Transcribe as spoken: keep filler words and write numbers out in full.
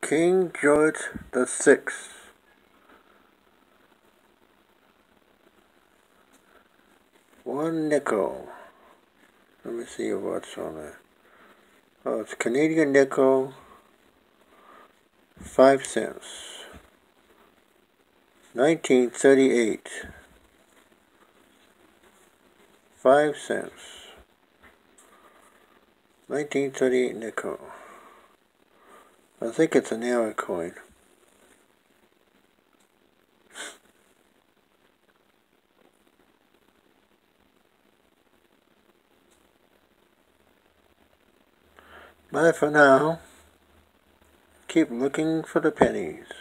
King George the Sixth. One nickel. Let me see what's on there. Oh, it's Canadian nickel. Five cents. nineteen thirty-eight. Five cents. nineteen thirty-eight nickel. I think it's an era coin. Bye for now. Keep looking for the pennies.